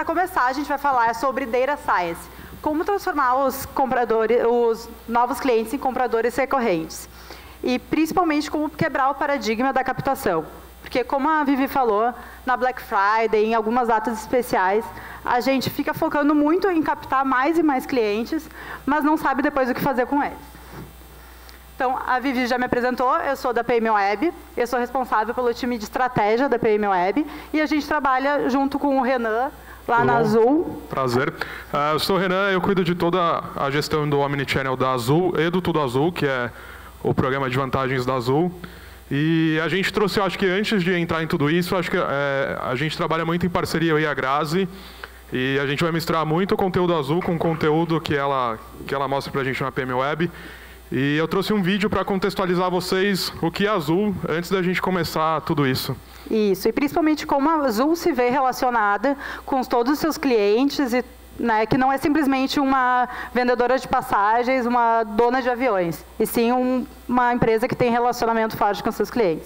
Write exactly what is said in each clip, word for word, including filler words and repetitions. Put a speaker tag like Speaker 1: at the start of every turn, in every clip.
Speaker 1: para começar, a gente vai falar sobre Data Science. Como transformar os, compradores, os novos clientes em compradores recorrentes. E, principalmente, como quebrar o paradigma da captação. Porque, como a Vivi falou, na Black Friday, em algumas datas especiais, a gente fica focando muito em captar mais e mais clientes, mas não sabe depois o que fazer com eles. Então, a Vivi já me apresentou, eu sou da P M Web, eu sou responsável pelo time de estratégia da P M Web, e a gente trabalha junto com o Renan, lá Tudo na bom? Azul.
Speaker 2: Prazer. Uh, eu sou o Renan, eu cuido de toda a gestão do Omnichannel da Azul e do Tudo Azul, que é o programa de vantagens da Azul. E a gente trouxe, eu acho que antes de entrar em tudo isso, acho que é, a gente trabalha muito em parceria, eu e a Grazi, e a gente vai misturar muito o conteúdo Azul com o conteúdo que ela, que ela mostra para a gente na P M Web. E eu trouxe um vídeo para contextualizar vocês o que é Azul, antes da gente começar tudo isso.
Speaker 1: Isso, e principalmente como a Azul se vê relacionada com todos os seus clientes, e, né, que não é simplesmente uma vendedora de passagens, uma dona de aviões, e sim um, uma empresa que tem relacionamento forte com seus clientes.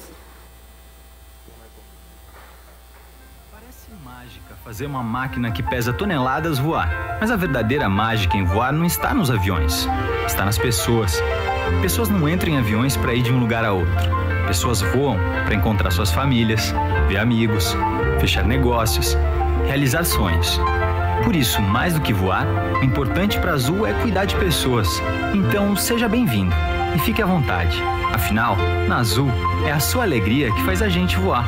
Speaker 3: Parece mágica fazer uma máquina que pesa toneladas voar, mas a verdadeira mágica em voar não está nos aviões, está nas pessoas. Pessoas não entram em aviões para ir de um lugar a outro. Pessoas voam para encontrar suas famílias, ver amigos, fechar negócios, realizar sonhos. Por isso, mais do que voar, o importante para a Azul é cuidar de pessoas. Então, seja bem-vindo e fique à vontade. Afinal, na Azul, é a sua alegria que faz a gente voar.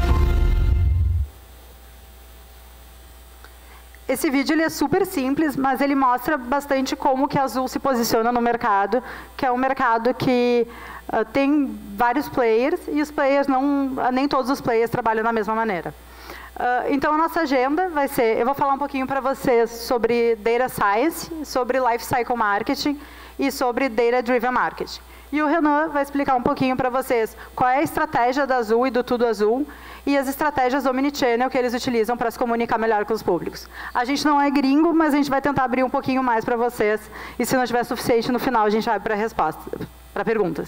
Speaker 1: Esse vídeo ele é super simples, mas ele mostra bastante como que a Azul se posiciona no mercado, que é um mercado que uh, tem vários players, e os players não, nem todos os players trabalham da mesma maneira. Uh, então, a nossa agenda vai ser, eu vou falar um pouquinho para vocês sobre Data Science, sobre Life Cycle Marketing e sobre Data Driven Marketing. E o Renan vai explicar um pouquinho para vocês qual é a estratégia da Azul e do Tudo Azul, e as estratégias Omnichannel que eles utilizam para se comunicar melhor com os públicos. A gente não é gringo, mas a gente vai tentar abrir um pouquinho mais para vocês, e se não tiver suficiente, no final a gente abre para respostas, para perguntas.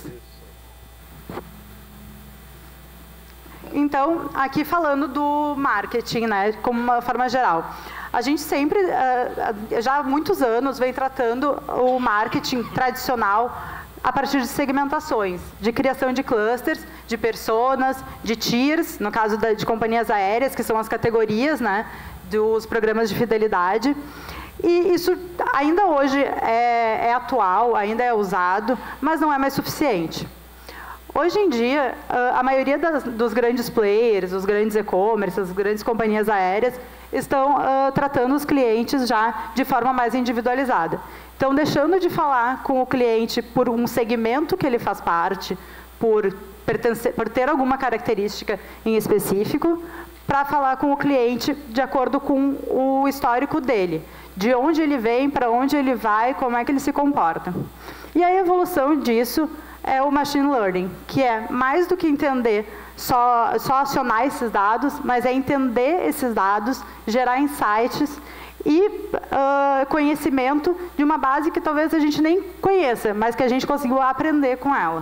Speaker 1: Então, aqui falando do marketing, né, como uma forma geral. A gente sempre, já há muitos anos, vem tratando o marketing tradicional a partir de segmentações, de criação de clusters, de personas, de tiers, no caso da, de companhias aéreas, que são as categorias, né, dos programas de fidelidade. E isso ainda hoje é, é atual, ainda é usado, mas não é mais suficiente. Hoje em dia, a maioria das, dos grandes players, os grandes e-commerce, as grandes companhias aéreas, estão uh, tratando os clientes já de forma mais individualizada. Então, deixando de falar com o cliente por um segmento que ele faz parte, por, pertencer, por ter alguma característica em específico, para falar com o cliente de acordo com o histórico dele, de onde ele vem, para onde ele vai, como é que ele se comporta. E a evolução disso é o Machine Learning, que é mais do que entender, só, só acionar esses dados, mas é entender esses dados, gerar insights e uh, conhecimento de uma base que talvez a gente nem conheça, mas que a gente conseguiu aprender com ela.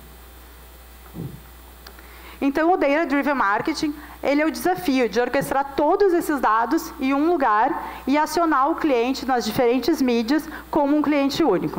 Speaker 1: Então, o Data Driven Marketing, ele é o desafio de orquestrar todos esses dados em um lugar e acionar o cliente nas diferentes mídias como um cliente único.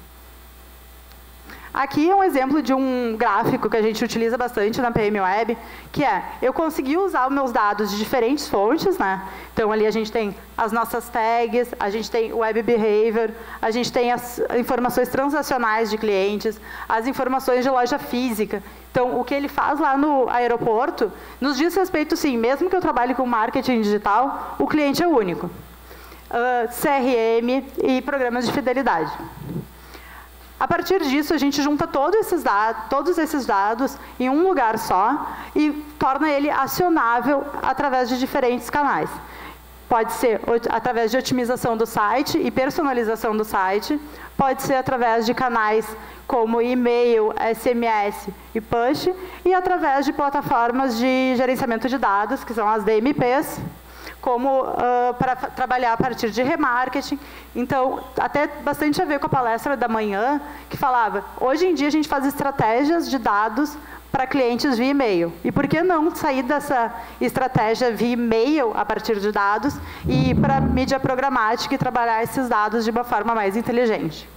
Speaker 1: Aqui é um exemplo de um gráfico que a gente utiliza bastante na P M Web, que é, eu consegui usar os meus dados de diferentes fontes, né? Então, ali a gente tem as nossas tags, a gente tem o Web Behavior, a gente tem as informações transacionais de clientes, as informações de loja física. Então, o que ele faz lá no aeroporto, nos diz respeito, sim, mesmo que eu trabalhe com marketing digital, o cliente é único. Uh, C R M e programas de fidelidade. A partir disso, a gente junta todos esses, dados, todos esses dados em um lugar só e torna ele acionável através de diferentes canais. Pode ser através de otimização do site e personalização do site, pode ser através de canais como e-mail, S M S e push, e através de plataformas de gerenciamento de dados, que são as D M Ps, como uh, para trabalhar a partir de remarketing. Então, até bastante a ver com a palestra da manhã, que falava, hoje em dia a gente faz estratégias de dados para clientes via e-mail. E por que não sair dessa estratégia via e-mail a partir de dados e ir para mídia programática e trabalhar esses dados de uma forma mais inteligente?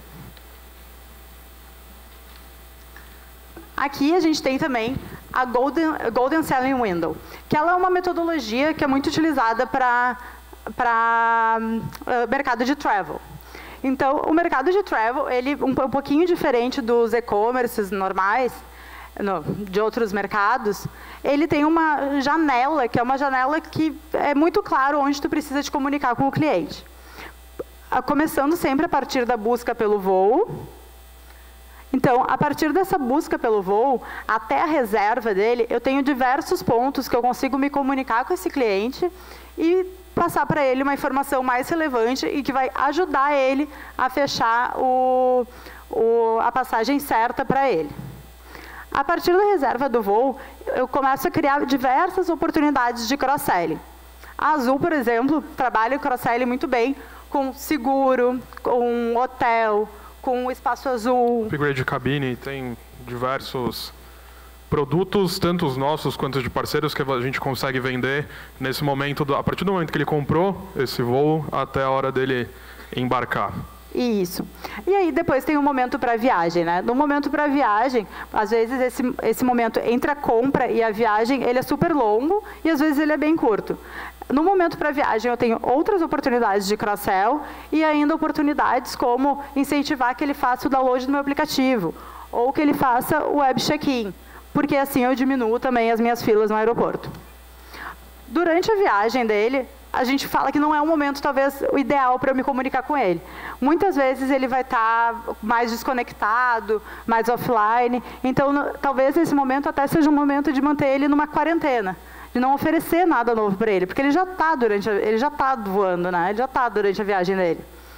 Speaker 1: Aqui a gente tem também a Golden, Golden Selling Window, que ela é uma metodologia que é muito utilizada para para uh, mercado de travel. Então, o mercado de travel, ele um, um pouquinho diferente dos e-commerces normais, no, de outros mercados, ele tem uma janela, que é uma janela que é muito claro onde tu precisa te comunicar com o cliente. Começando sempre a partir da busca pelo voo. Então, a partir dessa busca pelo voo, até a reserva dele, eu tenho diversos pontos que eu consigo me comunicar com esse cliente e passar para ele uma informação mais relevante e que vai ajudar ele a fechar o, o, a passagem certa para ele. A partir da reserva do voo, eu começo a criar diversas oportunidades de cross-selling. A Azul, por exemplo, trabalha o cross-selling muito bem com seguro, com hotel, com o Espaço Azul.
Speaker 2: Upgrade de cabine, tem diversos produtos, tanto os nossos quanto de parceiros, que a gente consegue vender nesse momento, a partir do momento que ele comprou esse voo, até a hora dele embarcar.
Speaker 1: Isso. E aí depois tem o momento para a viagem, né? No momento para a viagem, às vezes esse, esse momento entre a compra e a viagem, ele é super longo e às vezes ele é bem curto. No momento para a viagem, eu tenho outras oportunidades de cross-sell e ainda oportunidades como incentivar que ele faça o download do meu aplicativo ou que ele faça o web check-in, porque assim eu diminuo também as minhas filas no aeroporto. Durante a viagem dele, a gente fala que não é um momento, talvez, o ideal para eu me comunicar com ele. Muitas vezes ele vai estar mais desconectado, mais offline, então no, talvez nesse momento até seja um momento de manter ele numa quarentena, de não oferecer nada novo para ele, porque ele já está durante, a, ele já está voando, né? Ele já está durante a viagem dele.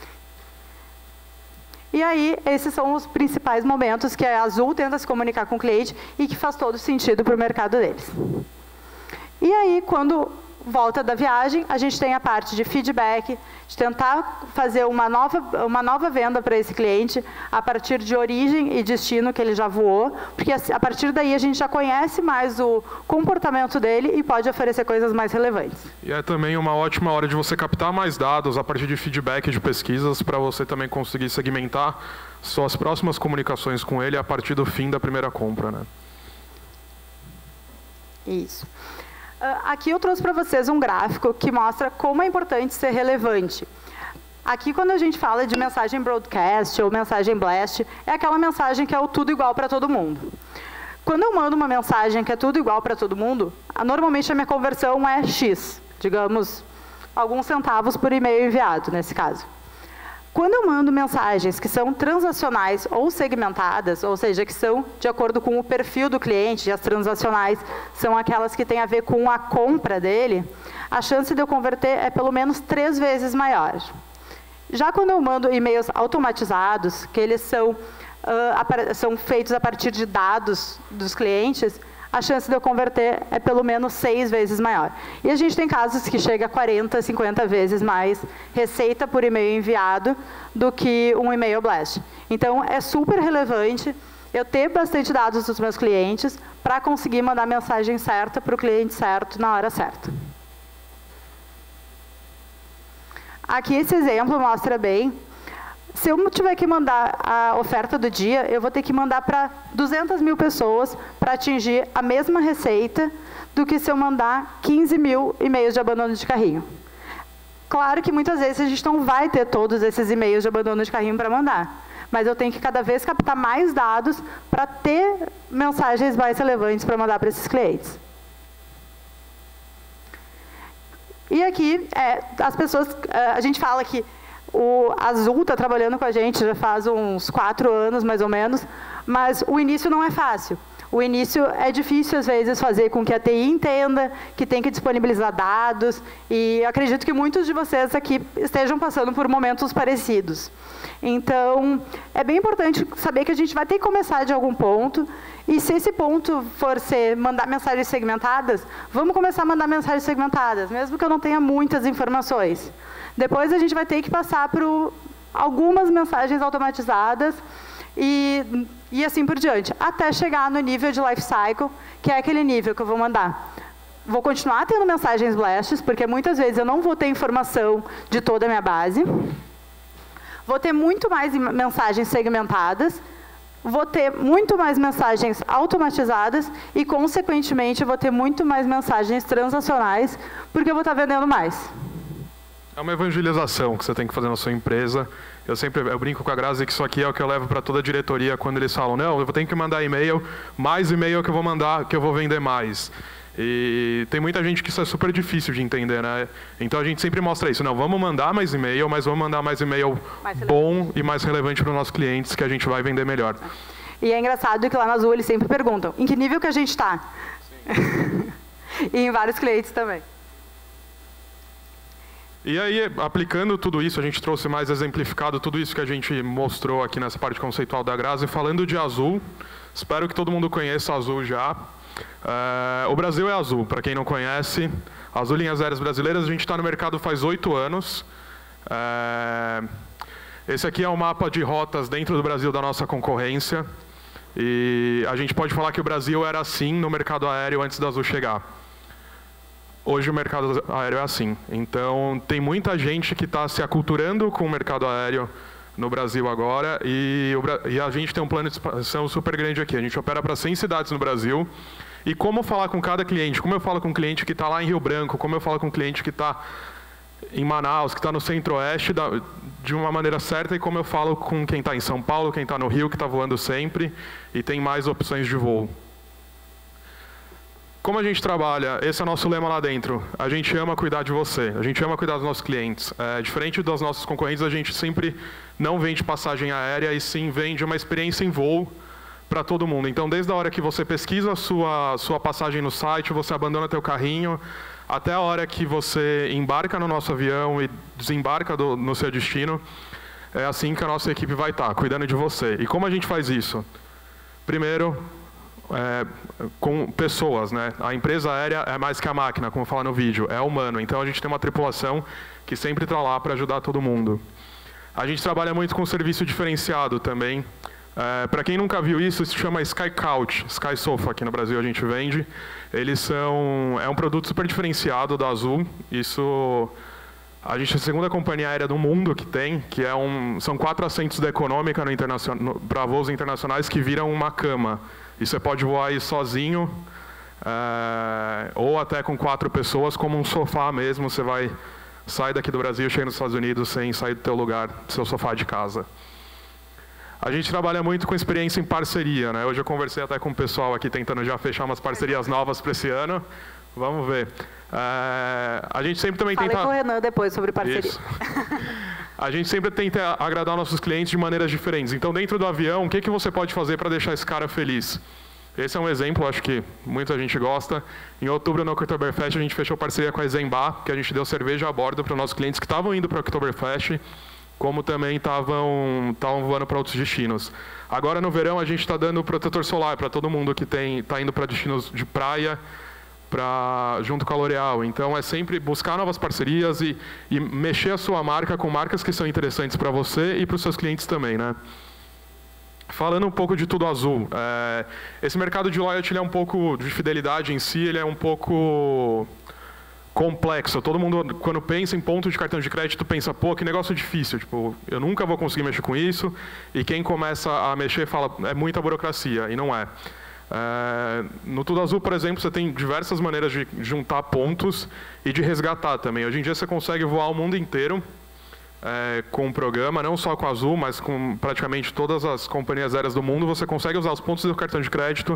Speaker 1: E aí, esses são os principais momentos que a Azul tenta se comunicar com o cliente e que faz todo sentido para o mercado deles. E aí, quando volta da viagem, a gente tem a parte de feedback, de tentar fazer uma nova, uma nova venda para esse cliente a partir de origem e destino que ele já voou, porque a partir daí a gente já conhece mais o comportamento dele e pode oferecer coisas mais relevantes.
Speaker 2: E é também uma ótima hora de você captar mais dados a partir de feedback de pesquisas para você também conseguir segmentar suas próximas comunicações com ele a partir do fim da primeira compra, né?
Speaker 1: Isso. Aqui eu trouxe para vocês um gráfico que mostra como é importante ser relevante. Aqui, quando a gente fala de mensagem broadcast ou mensagem blast, é aquela mensagem que é o tudo igual para todo mundo. Quando eu mando uma mensagem que é tudo igual para todo mundo, normalmente a minha conversão é X, digamos, alguns centavos por e-mail enviado, nesse caso. Quando eu mando mensagens que são transacionais ou segmentadas, ou seja, que são de acordo com o perfil do cliente, e as transacionais são aquelas que têm a ver com a compra dele, a chance de eu converter é pelo menos três vezes maior. Já quando eu mando e-mails automatizados, que eles são, uh, são feitos a partir de dados dos clientes, a chance de eu converter é pelo menos seis vezes maior. E a gente tem casos que chega a quarenta, cinquenta vezes mais receita por e-mail enviado do que um e-mail blast. Então, é super relevante eu ter bastante dados dos meus clientes para conseguir mandar a mensagem certa para o cliente certo na hora certa. Aqui esse exemplo mostra bem. Se eu tiver que mandar a oferta do dia, eu vou ter que mandar para duzentas mil pessoas para atingir a mesma receita do que se eu mandar quinze mil e-mails de abandono de carrinho. Claro que muitas vezes a gente não vai ter todos esses e-mails de abandono de carrinho para mandar, mas eu tenho que cada vez captar mais dados para ter mensagens mais relevantes para mandar para esses clientes. E aqui, é, as pessoas, a gente fala que o Azul está trabalhando com a gente já faz uns quatro anos, mais ou menos, mas o início não é fácil. O início é difícil, às vezes, fazer com que a T I entenda que tem que disponibilizar dados, e acredito que muitos de vocês aqui estejam passando por momentos parecidos. Então, é bem importante saber que a gente vai ter que começar de algum ponto, e se esse ponto for ser mandar mensagens segmentadas, vamos começar a mandar mensagens segmentadas, mesmo que eu não tenha muitas informações. Depois a gente vai ter que passar para algumas mensagens automatizadas, e, e assim por diante, até chegar no nível de lifecycle, que é aquele nível que eu vou mandar. Vou continuar tendo mensagens blasts, porque muitas vezes eu não vou ter informação de toda a minha base. Vou ter muito mais mensagens segmentadas, vou ter muito mais mensagens automatizadas e, consequentemente, vou ter muito mais mensagens transacionais, porque eu vou estar vendendo mais.
Speaker 2: É uma evangelização que você tem que fazer na sua empresa. Eu sempre eu brinco com a Grazi que isso aqui é o que eu levo para toda a diretoria quando eles falam, não, eu tenho que mandar e-mail, mais e-mail que eu vou mandar, que eu vou vender mais. E tem muita gente que isso é super difícil de entender, né? Então a gente sempre mostra isso, não, vamos mandar mais e-mail, mas vamos mandar mais e-mail mais bom e mais relevante para os nossos clientes, que a gente vai vender melhor.
Speaker 1: E é engraçado que lá na Azul eles sempre perguntam, em que nível que a gente está? E em vários clientes também.
Speaker 2: E aí, aplicando tudo isso, a gente trouxe mais exemplificado tudo isso que a gente mostrou aqui nessa parte conceitual da Grazi, falando de Azul. Espero que todo mundo conheça a Azul já. É, o Brasil é Azul, para quem não conhece. Azul Linhas Aéreas Brasileiras, a gente está no mercado faz oito anos. É, esse aqui é o mapa de rotas dentro do Brasil da nossa concorrência. E a gente pode falar que o Brasil era assim no mercado aéreo antes da Azul chegar. Hoje o mercado aéreo é assim. Então, tem muita gente que está se aculturando com o mercado aéreo no Brasil agora, e, o, e a gente tem um plano de expansão super grande aqui. A gente opera para cem cidades no Brasil. E como falar com cada cliente? Como eu falo com um cliente que está lá em Rio Branco? Como eu falo com um cliente que está em Manaus, que está no Centro-Oeste, de uma maneira certa, e como eu falo com quem está em São Paulo, quem está no Rio, que está voando sempre, e tem mais opções de voo. Como a gente trabalha, esse é o nosso lema lá dentro, a gente ama cuidar de você, a gente ama cuidar dos nossos clientes. É, diferente dos nossos concorrentes, a gente sempre não vende passagem aérea, e sim vende uma experiência em voo para todo mundo. Então, desde a hora que você pesquisa a sua, sua passagem no site, você abandona teu carrinho, até a hora que você embarca no nosso avião e desembarca do, no seu destino, é assim que a nossa equipe vai estar, cuidando de você. E como a gente faz isso? Primeiro, É, com pessoas, né? A empresa aérea é mais que a máquina, como fala no vídeo, é humano. Então a gente tem uma tripulação que sempre está lá para ajudar todo mundo. A gente trabalha muito com serviço diferenciado também. É, para quem nunca viu isso, se chama Sky Couch, Sky Sofa, aqui no Brasil a gente vende. Eles são, é um produto super diferenciado da Azul. Isso, a gente é a segunda companhia aérea do mundo que tem, que é um, são quatro assentos da Econômica no para voos internacionais que viram uma cama. E você pode voar aí sozinho, é, ou até com quatro pessoas, como um sofá mesmo. Você vai sair daqui do Brasil, chega nos Estados Unidos sem sair do teu lugar, do seu sofá de casa. A gente trabalha muito com experiência em parceria, né? Hoje eu conversei até com o pessoal aqui tentando já fechar umas parcerias novas para esse ano. Vamos ver. É, a gente sempre também
Speaker 1: Falei
Speaker 2: tenta...
Speaker 1: com o Renan depois sobre parceria.
Speaker 2: Isso. A gente sempre tenta agradar nossos clientes de maneiras diferentes. Então, dentro do avião, o que, que você pode fazer para deixar esse cara feliz? Esse é um exemplo, acho que muita gente gosta. Em outubro, no Oktoberfest, a gente fechou parceria com a Eisenbach, que a gente deu cerveja a bordo para os nossos clientes que estavam indo para o Oktoberfest, como também estavam voando para outros destinos. Agora, no verão, a gente está dando protetor solar para todo mundo que está indo para destinos de praia, Pra, junto com a L'Oréal. Então, é sempre buscar novas parcerias e, e mexer a sua marca com marcas que são interessantes para você e para os seus clientes também, né? Falando um pouco de tudo Azul, é, esse mercado de loyalty ele é um pouco, de fidelidade em si, ele é um pouco complexo. Todo mundo, quando pensa em ponto de cartão de crédito, pensa, pô, que negócio difícil, tipo, eu nunca vou conseguir mexer com isso, e quem começa a mexer fala, é muita burocracia, e não é. É, no Tudo Azul, por exemplo, você tem diversas maneiras de juntar pontos e de resgatar também. Hoje em dia você consegue voar o mundo inteiro é, com o programa, não só com a Azul, mas com praticamente todas as companhias aéreas do mundo. Você consegue usar os pontos do cartão de crédito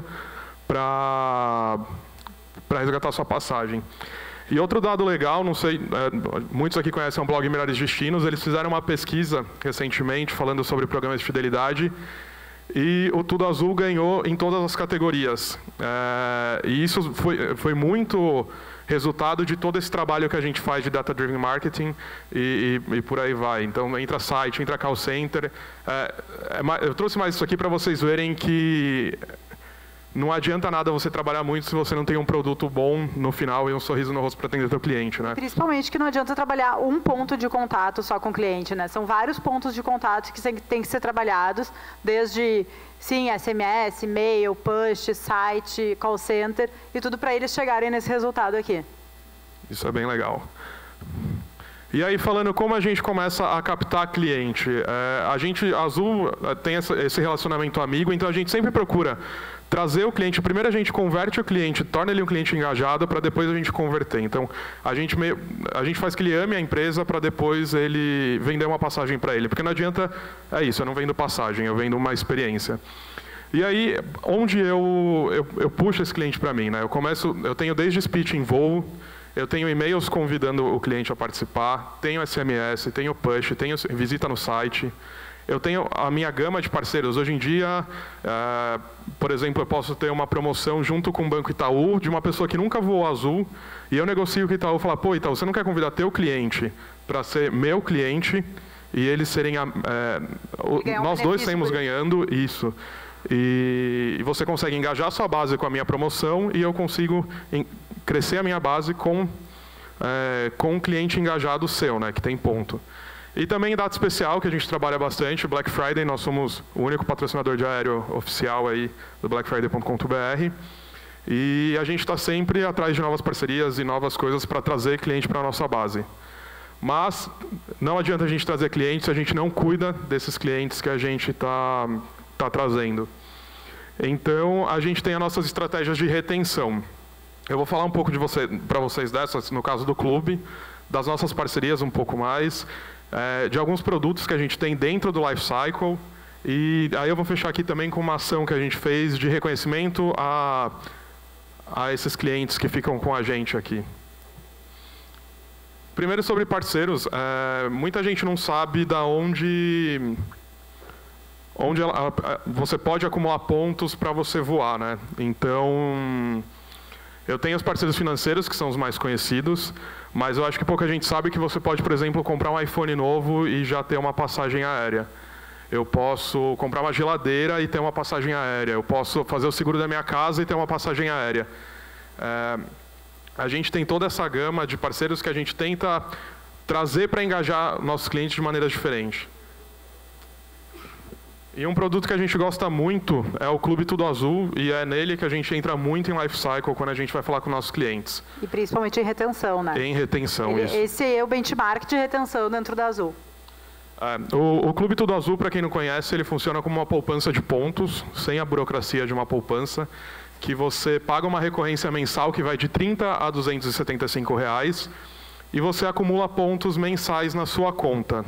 Speaker 2: para para resgatar a sua passagem. E outro dado legal, não sei, é, muitos aqui conhecem o blog Melhores Destinos, eles fizeram uma pesquisa recentemente falando sobre programas de fidelidade. E o Tudo Azul ganhou em todas as categorias. É, e isso foi, foi muito resultado de todo esse trabalho que a gente faz de Data Driven Marketing e, e, e por aí vai. Então, entra site, entra call center. É, é, eu trouxe mais isso aqui para vocês verem que não adianta nada você trabalhar muito se você não tem um produto bom no final e um sorriso no rosto para atender seu cliente, né?
Speaker 1: Principalmente que não adianta trabalhar um ponto de contato só com o cliente, né? São vários pontos de contato que têm que ser trabalhados, desde, sim, S M S, e-mail, push, site, call center, e tudo para eles chegarem nesse resultado aqui.
Speaker 2: Isso é bem legal. E aí, falando como a gente começa a captar cliente, é, a gente, a Azul, tem essa, esse relacionamento amigo, então a gente sempre procura trazer o cliente. Primeiro a gente converte o cliente, torna ele um cliente engajado, para depois a gente converter. Então, a gente, meio, a gente faz que ele ame a empresa para depois ele vender uma passagem para ele. Porque não adianta, é isso, eu não vendo passagem, eu vendo uma experiência. E aí, onde eu, eu, eu puxo esse cliente para mim, né? Eu começo, eu tenho desde speech em voo, eu tenho e-mails convidando o cliente a participar, tenho S M S, tenho push, tenho visita no site. Eu tenho a minha gama de parceiros. Hoje em dia, uh, por exemplo, eu posso ter uma promoção junto com o Banco Itaú de uma pessoa que nunca voou Azul, e eu negocio com o Itaú e falo, pô, Itaú, você não quer convidar teu cliente para ser meu cliente e eles serem... Uh, o, nós dois saímos ganhando isso. E, e você consegue engajar a sua base com a minha promoção e eu consigo em, crescer a minha base com, uh, com um cliente engajado seu, né, que tem ponto. E também data especial, que a gente trabalha bastante, Black Friday, nós somos o único patrocinador de aéreo oficial aí do black friday ponto com ponto b r. E a gente está sempre atrás de novas parcerias e novas coisas para trazer cliente para a nossa base. Mas não adianta a gente trazer clientes se a gente não cuida desses clientes que a gente está tá trazendo. Então, a gente tem as nossas estratégias de retenção. Eu vou falar um pouco de você, para vocês dessas, no caso do clube, das nossas parcerias um pouco mais, É, de alguns produtos que a gente tem dentro do Lifecycle. E aí eu vou fechar aqui também com uma ação que a gente fez de reconhecimento a, a esses clientes que ficam com a gente aqui. Primeiro, sobre parceiros. É, muita gente não sabe da onde, onde ela, você pode acumular pontos para você voar, né? Então, eu tenho os parceiros financeiros, que são os mais conhecidos, mas eu acho que pouca gente sabe que você pode, por exemplo, comprar um iPhone novo e já ter uma passagem aérea. Eu posso comprar uma geladeira e ter uma passagem aérea. Eu posso fazer o seguro da minha casa e ter uma passagem aérea. É, a gente tem toda essa gama de parceiros que a gente tenta trazer para engajar nossos clientes de maneira diferente. E um produto que a gente gosta muito é o Clube Tudo Azul, e é nele que a gente entra muito em Lifecycle quando a gente vai falar com nossos clientes.
Speaker 1: E principalmente em retenção, né?
Speaker 2: Em retenção,
Speaker 1: Ele,
Speaker 2: isso.
Speaker 1: Esse é o benchmark de retenção dentro da Azul.
Speaker 2: É, o, o Clube Tudo Azul, para quem não conhece, ele funciona como uma poupança de pontos, sem a burocracia de uma poupança, que você paga uma recorrência mensal que vai de trinta a duzentos e setenta e cinco reais, e você acumula pontos mensais na sua conta.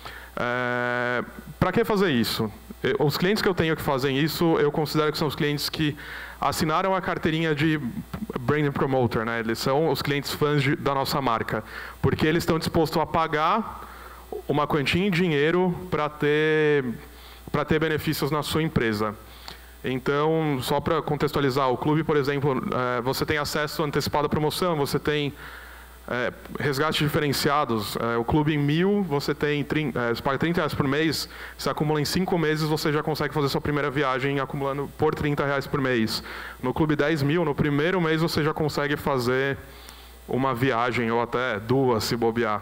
Speaker 2: É, para que fazer isso? Os clientes que eu tenho que fazem isso, eu considero que são os clientes que assinaram a carteirinha de Brand Promoter, né? Eles são os clientes fãs de, da nossa marca, porque eles estão dispostos a pagar uma quantia em dinheiro para ter, para ter benefícios na sua empresa. Então, só para contextualizar, o clube, por exemplo, é, você tem acesso antecipado à promoção, você tem É, resgates diferenciados. É, o clube em mil, você tem trinta, é, você paga trinta reais por mês, você acumula em cinco meses, você já consegue fazer sua primeira viagem acumulando por trinta reais por mês. No clube dez mil, no primeiro mês você já consegue fazer uma viagem, ou até duas, se bobear.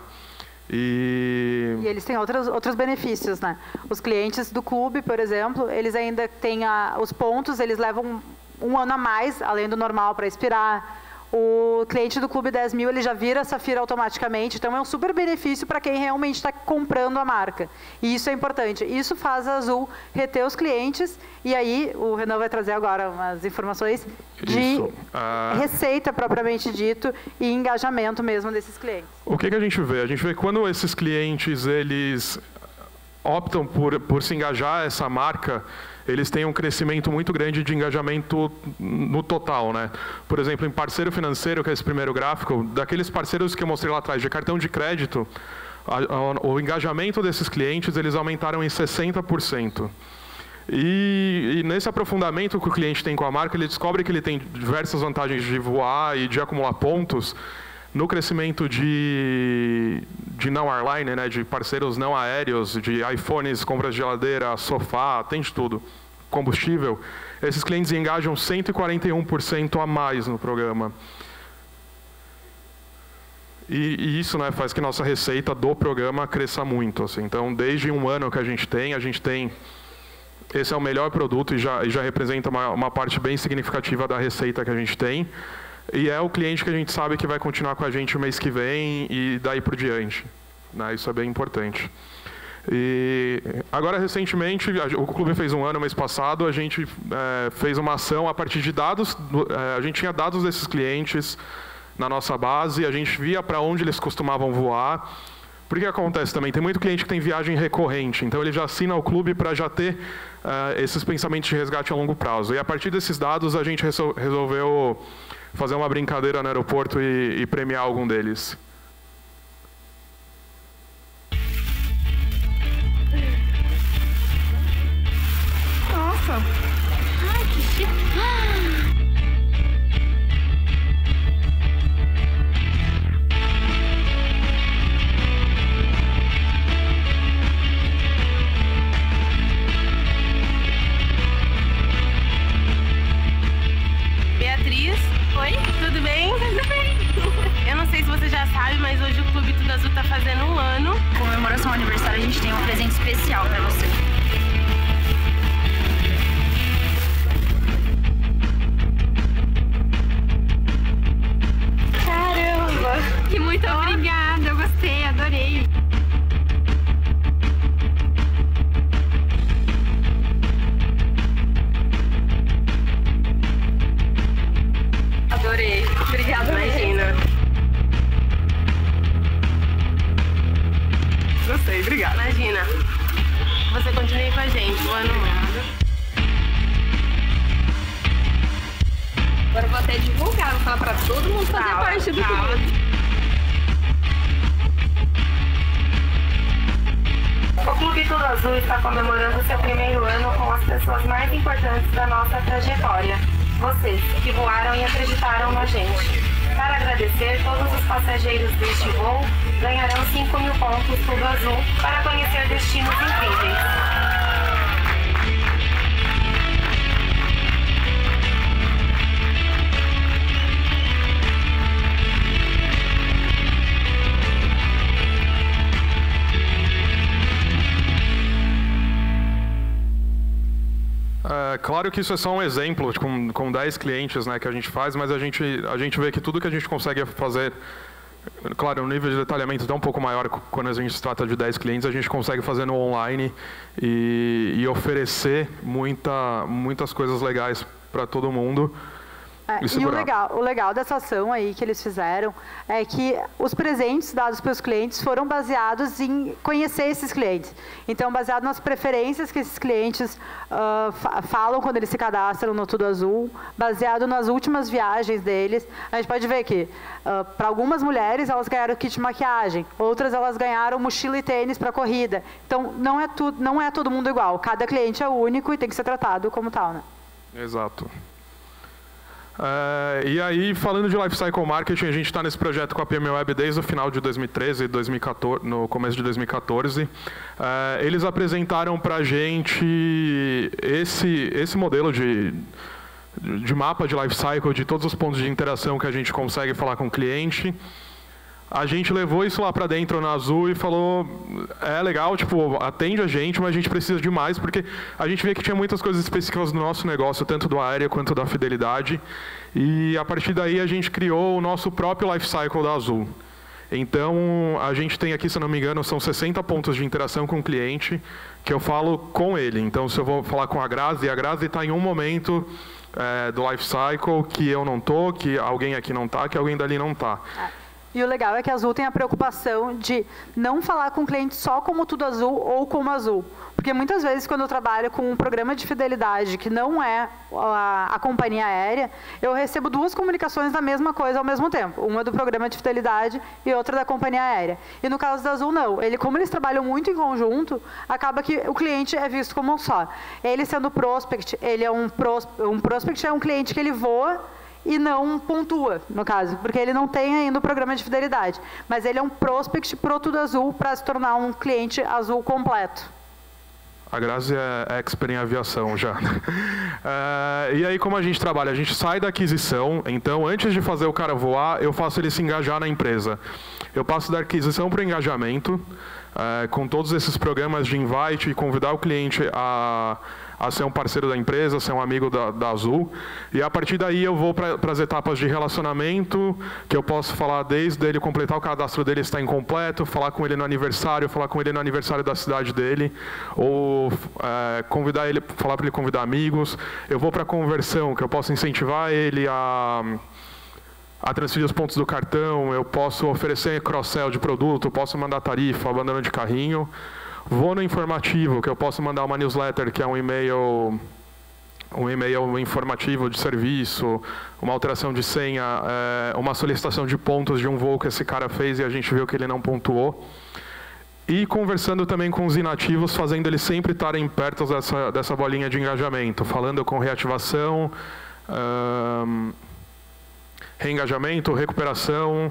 Speaker 2: E,
Speaker 1: e eles têm outros, outros benefícios, né? Os clientes do clube, por exemplo, eles ainda têm a, os pontos, eles levam um ano a mais, além do normal, para expirar. O cliente do Clube dez mil, ele já vira Safira automaticamente, então é um super benefício para quem realmente está comprando a marca. E isso é importante. Isso faz a Azul reter os clientes, e aí o Renan vai trazer agora umas informações de uh... receita propriamente dito e engajamento mesmo desses clientes.
Speaker 2: O que, que a gente vê? A gente vê quando esses clientes, eles optam por, por se engajar essa marca, eles têm um crescimento muito grande de engajamento no total, né? Por exemplo, em parceiro financeiro, que é esse primeiro gráfico, daqueles parceiros que eu mostrei lá atrás, de cartão de crédito, a, a, o engajamento desses clientes, eles aumentaram em sessenta por cento. E, e nesse aprofundamento que o cliente tem com a marca, ele descobre que ele tem diversas vantagens de voar e de acumular pontos no crescimento de, de não airline, né, de parceiros não aéreos, de iPhones, compras de geladeira, sofá, tem de tudo, combustível. Esses clientes engajam cento e quarenta e um por cento a mais no programa. E, e isso, né, faz que nossa receita do programa cresça muito. Assim. Então, desde um ano que a gente tem, a gente tem... Esse é o melhor produto e já, e já representa uma, uma parte bem significativa da receita que a gente tem. E é o cliente que a gente sabe que vai continuar com a gente o mês que vem e daí por diante. Né? Isso é bem importante. E agora, recentemente, o clube fez um ano, mês passado, a gente é, fez uma ação a partir de dados, é, a gente tinha dados desses clientes na nossa base, a gente via para onde eles costumavam voar. Por que acontece também? Tem muito cliente que tem viagem recorrente, então ele já assina o clube para já ter uh, esses pensamentos de resgate a longo prazo. E a partir desses dados, a gente resolveu fazer uma brincadeira no aeroporto e, e premiar algum deles.
Speaker 4: Nossa! Ai, que chique!
Speaker 5: Beatriz, oi, tudo bem? Tudo bem. Eu não sei se você já sabe, mas hoje o Clube Tudo Azul tá fazendo um ano.
Speaker 4: Comemoração ao aniversário, a gente tem um presente especial pra você.
Speaker 5: Caramba!
Speaker 4: Que muito oh. obrigada, eu gostei, adorei.
Speaker 5: Adorei. Obrigada, imagina.
Speaker 4: Gostei, obrigada.
Speaker 5: Imagina. Você continue com a gente, um ano.
Speaker 4: Agora eu vou até divulgar, vou falar pra todo mundo fazer
Speaker 5: Calma,
Speaker 4: parte do
Speaker 5: calma.
Speaker 4: clube.
Speaker 5: O Clube Tudo Azul está comemorando seu primeiro ano com as pessoas mais importantes da nossa trajetória. Vocês, que voaram e acreditaram na gente. Para agradecer, todos os passageiros deste voo ganharão cinco mil pontos Tudo Azul para conhecer destinos incríveis.
Speaker 2: É, claro que isso é só um exemplo, com, com dez clientes, né, que a gente faz, mas a gente, a gente vê que tudo que a gente consegue fazer, claro, um nível de detalhamento é um pouco maior quando a gente se trata de dez clientes, a gente consegue fazer no online e, e oferecer muita, muitas coisas legais para todo mundo.
Speaker 1: É, e o legal, o legal dessa ação aí que eles fizeram é que os presentes dados para os clientes foram baseados em conhecer esses clientes. Então, baseado nas preferências que esses clientes uh, fa falam quando eles se cadastram no Tudo Azul, baseado nas últimas viagens deles. A gente pode ver que, uh, para algumas mulheres, elas ganharam kit de maquiagem, outras elas ganharam mochila e tênis para corrida. Então, não é, tu, não é todo mundo igual. Cada cliente é único e tem que ser tratado como tal, né?
Speaker 2: Exato. Uh, e aí, falando de Lifecycle Marketing, a gente está nesse projeto com a P M Web desde o final de dois mil e treze, dois mil e quatorze, no começo de dois mil e quatorze. Uh, eles apresentaram para a gente esse, esse modelo de, de mapa de Lifecycle, de todos os pontos de interação que a gente consegue falar com o cliente. A gente levou isso lá para dentro na Azul e falou, é legal, tipo, atende a gente, mas a gente precisa de mais, porque a gente vê que tinha muitas coisas específicas do nosso negócio, tanto do aéreo quanto da fidelidade. E a partir daí a gente criou o nosso próprio Lifecycle da Azul. Então, a gente tem aqui, se não me engano, são sessenta pontos de interação com o cliente, que eu falo com ele. Então, se eu vou falar com a Grazi, a Grazi está em um momento é, do Lifecycle que eu não estou, que alguém aqui não está, que alguém dali não está.
Speaker 1: E o legal é que a Azul tem a preocupação de não falar com o cliente só como Tudo Azul ou como Azul. Porque muitas vezes, quando eu trabalho com um programa de fidelidade que não é a, a companhia aérea, eu recebo duas comunicações da mesma coisa ao mesmo tempo. Uma do programa de fidelidade e outra da companhia aérea. E no caso da Azul, não. Ele, como eles trabalham muito em conjunto, acaba que o cliente é visto como um só. Ele sendo prospect, ele é um, pros, um prospect é um cliente que ele voa e não pontua, no caso, porque ele não tem ainda o programa de fidelidade. Mas ele é um prospect pro Tudo Azul para se tornar um cliente Azul completo.
Speaker 2: A Grazi é expert em aviação já. Uh, e aí, como a gente trabalha? A gente sai da aquisição, então, antes de fazer o cara voar, eu faço ele se engajar na empresa. Eu passo da aquisição para o engajamento, uh, com todos esses programas de invite e convidar o cliente a... a ser um parceiro da empresa, ser um amigo da, da Azul. E a partir daí eu vou para as etapas de relacionamento, que eu posso falar desde ele completar o cadastro dele está incompleto, falar com ele no aniversário, falar com ele no aniversário da cidade dele, ou é, convidar ele, falar para ele convidar amigos. Eu vou para a conversão, que eu posso incentivar ele a... a transferir os pontos do cartão, eu posso oferecer cross-sell de produto, eu posso mandar tarifa, abandono de carrinho. Vou no informativo, que eu posso mandar uma newsletter, que é um e-mail, um e-mail informativo de serviço, uma alteração de senha, é, uma solicitação de pontos de um voo que esse cara fez e a gente viu que ele não pontuou. E conversando também com os inativos, fazendo eles sempre estarem perto dessa, dessa bolinha de engajamento, falando com reativação, um, reengajamento, recuperação,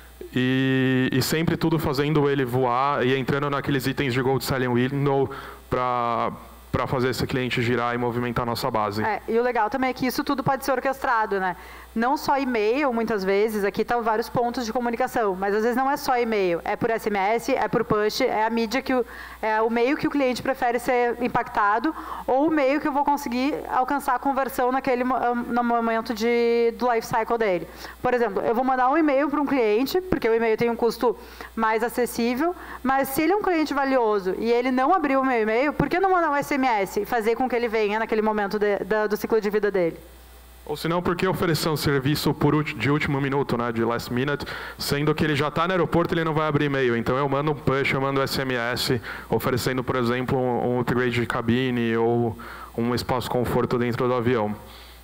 Speaker 2: E, e sempre tudo fazendo ele voar e entrando naqueles itens de Gold Selling Window para para fazer esse cliente girar e movimentar a nossa base.
Speaker 1: É, e o legal também é que isso tudo pode ser orquestrado, né? Não só e-mail, muitas vezes, aqui estão vários pontos de comunicação, mas às vezes não é só e-mail, é por S M S, é por push, é a mídia que o, é o meio que o cliente prefere ser impactado, ou o meio que eu vou conseguir alcançar a conversão naquele no momento de, do life cycle dele. Por exemplo, eu vou mandar um e-mail para um cliente, porque o e-mail tem um custo mais acessível, mas se ele é um cliente valioso e ele não abriu o meu e-mail, por que não mandar um S M S e fazer com que ele venha naquele momento de, da, do ciclo de vida dele?
Speaker 2: Ou se não, por que oferecer um serviço por, de último minuto, né, de last minute, sendo que ele já está no aeroporto e ele não vai abrir e-mail. Então eu mando um push, eu mando um S M S, oferecendo, por exemplo, um, um upgrade de cabine ou um espaço conforto dentro do avião.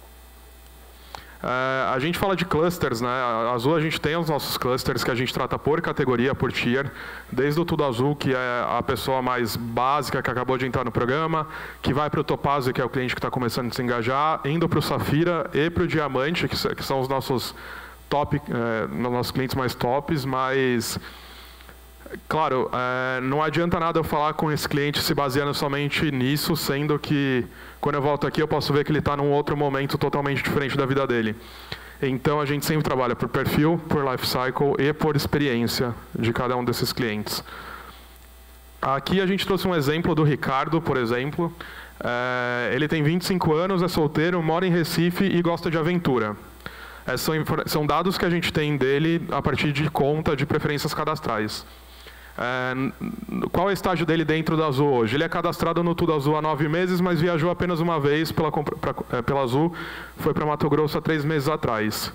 Speaker 2: Uh, a gente fala de clusters, né? A Azul, a gente tem os nossos clusters que a gente trata por categoria, por tier, desde o Tudo Azul, que é a pessoa mais básica que acabou de entrar no programa, que vai para o Topázio, que é o cliente que está começando a se engajar, indo para o Safira e para o Diamante, que, que são os nossos top, eh, nossos clientes mais tops, mas claro, é, não adianta nada eu falar com esse cliente se baseando somente nisso, sendo que quando eu volto aqui eu posso ver que ele está num outro momento totalmente diferente da vida dele. Então a gente sempre trabalha por perfil, por life cycle e por experiência de cada um desses clientes. Aqui a gente trouxe um exemplo do Ricardo, por exemplo. É, ele tem vinte e cinco anos, é solteiro, mora em Recife e gosta de aventura. É, são, são dados que a gente tem dele a partir de conta de preferências cadastrais. É, qual é o estágio dele dentro da Azul hoje? Ele é cadastrado no Tudo Azul há nove meses, mas viajou apenas uma vez pela, pra, pela Azul, foi para Mato Grosso há três meses atrás.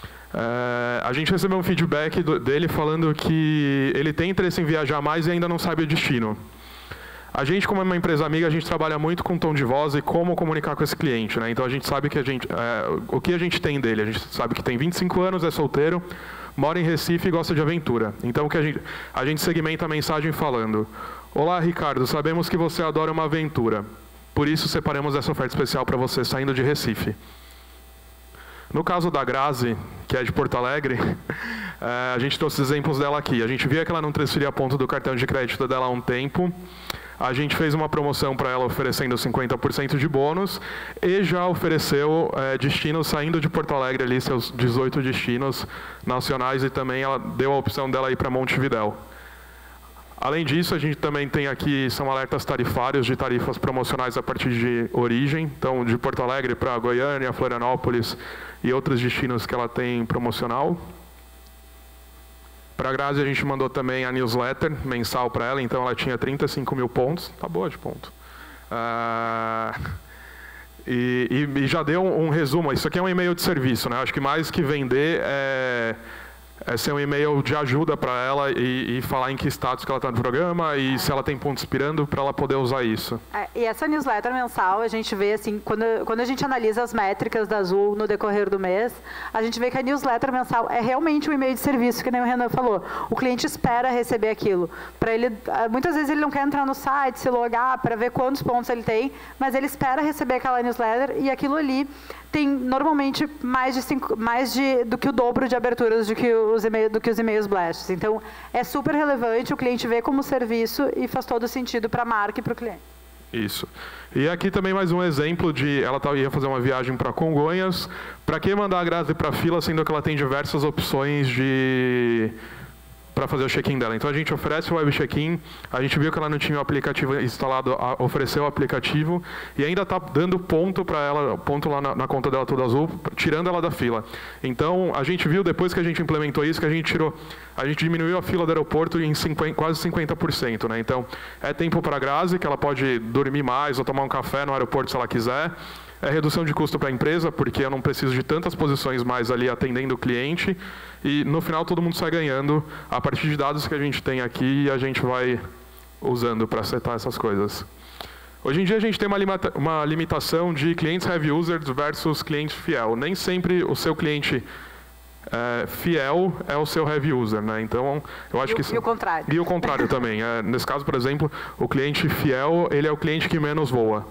Speaker 2: É, a gente recebeu um feedback do, dele falando que ele tem interesse em viajar mais e ainda não sabe o destino. A gente, como é uma empresa amiga, a gente trabalha muito com tom de voz e como comunicar com esse cliente, né? Então a gente sabe que a gente, é, o que a gente tem dele. A gente sabe que tem vinte e cinco anos, é solteiro, mora em Recife e gosta de aventura. Então que a, gente, a gente segmenta a mensagem falando: olá, Ricardo, sabemos que você adora uma aventura. Por isso separamos essa oferta especial para você saindo de Recife. No caso da Grazi, que é de Porto Alegre, é, a gente trouxe exemplos dela aqui. A gente via que ela não transferia ponto do cartão de crédito dela há um tempo. A gente fez uma promoção para ela oferecendo cinquenta por cento de bônus e já ofereceu é, destinos saindo de Porto Alegre, ali, seus dezoito destinos nacionais, e também ela deu a opção dela ir para Montevidéu. Além disso, a gente também tem aqui, são alertas tarifários de tarifas promocionais a partir de origem, então de Porto Alegre para Goiânia, Florianópolis e outros destinos que ela tem promocional. Para a Grazi, a gente mandou também a newsletter mensal para ela, então ela tinha trinta e cinco mil pontos, tá boa de ponto. Uh, e, e, e já deu um, um resumo, isso aqui é um e-mail de serviço, né? Acho que mais que vender é, é ser um e-mail de ajuda para ela e, e falar em que status que ela está no programa e se ela tem pontos expirando para ela poder usar isso.
Speaker 1: É, e essa newsletter mensal, a gente vê assim, quando, quando a gente analisa as métricas da Azul no decorrer do mês, a gente vê que a newsletter mensal é realmente um e-mail de serviço, que nem o Renan falou. O cliente espera receber aquilo. Para ele, muitas vezes ele não quer entrar no site, se logar para ver quantos pontos ele tem, mas ele espera receber aquela newsletter e aquilo ali tem normalmente mais de cinco, mais de do que o dobro de aberturas do que os e-mails, do que os e-mails blasts. Então é super relevante, o cliente vê como serviço e faz todo sentido para a marca e para o cliente.
Speaker 2: Isso. E aqui também mais um exemplo de ela ia fazer uma viagem para Congonhas. Para que mandar a Grazi para a fila, sendo que ela tem diversas opções de para fazer o check-in dela. Então a gente oferece o web check-in, a gente viu que ela não tinha o aplicativo instalado, ofereceu o aplicativo e ainda está dando ponto para ela, ponto lá na, na conta dela Tudo Azul, tirando ela da fila. Então a gente viu depois que a gente implementou isso que a gente tirou, a gente diminuiu a fila do aeroporto em cinquenta, quase cinquenta por cento, né? Então é tempo para a Grazi, que ela pode dormir mais ou tomar um café no aeroporto se ela quiser. É redução de custo para a empresa, porque eu não preciso de tantas posições mais ali atendendo o cliente. E, no final, todo mundo sai ganhando a partir de dados que a gente tem aqui e a gente vai usando para setar essas coisas. Hoje em dia, a gente tem uma, limita uma limitação de clientes heavy users versus cliente fiel. Nem sempre o seu cliente é, fiel é o seu heavy user, né? Então, eu acho
Speaker 1: e o,
Speaker 2: que...
Speaker 1: E o contrário.
Speaker 2: E o contrário também. É, nesse caso, por exemplo, o cliente fiel, ele é o cliente que menos voa.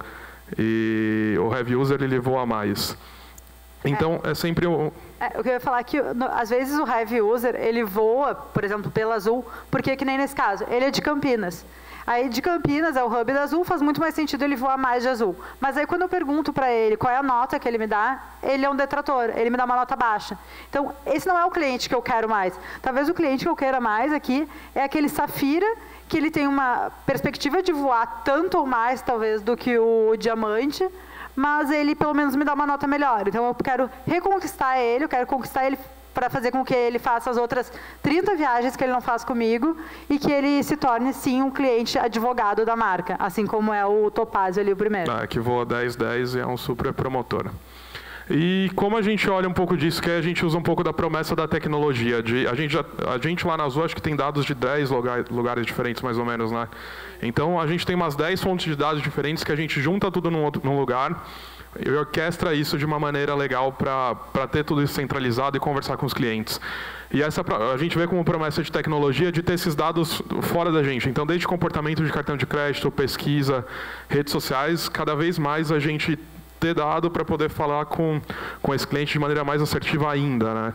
Speaker 2: E o heavy user ele voa mais. Então é, é sempre o...
Speaker 1: É, o que eu ia falar é que no, às vezes o heavy user ele voa, por exemplo, pela Azul, porque que nem nesse caso, ele é de Campinas. Aí de Campinas é o hub da Azul, faz muito mais sentido ele voar mais de Azul. Mas aí quando eu pergunto para ele qual é a nota que ele me dá, ele é um detrator, ele me dá uma nota baixa. Então esse não é o cliente que eu quero mais. Talvez o cliente que eu queira mais aqui é aquele Safira, que ele tem uma perspectiva de voar tanto ou mais, talvez, do que o diamante, mas ele, pelo menos, me dá uma nota melhor. Então, eu quero reconquistar ele, eu quero conquistar ele para fazer com que ele faça as outras trinta viagens que ele não faz comigo e que ele se torne, sim, um cliente advogado da marca, assim como é o Topázio ali, o primeiro.
Speaker 2: Ah, que voa dez dez e é um super promotor. E como a gente olha um pouco disso, que a gente usa um pouco da promessa da tecnologia. De, a, gente já, a gente lá na Azul acho que tem dados de dez lugar, lugares diferentes, mais ou menos, né? Então a gente tem umas dez fontes de dados diferentes que a gente junta tudo num, outro, num lugar e orquestra isso de uma maneira legal para ter tudo isso centralizado e conversar com os clientes. E essa a gente vê como promessa de tecnologia de ter esses dados fora da gente. Então, desde comportamento de cartão de crédito, pesquisa, redes sociais, cada vez mais a gente ter dado para poder falar com, com esse cliente de maneira mais assertiva ainda, né?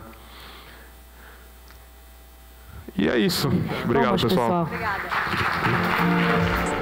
Speaker 2: E é isso. Obrigado,
Speaker 1: Vamos,
Speaker 2: pessoal.
Speaker 1: pessoal. Obrigada.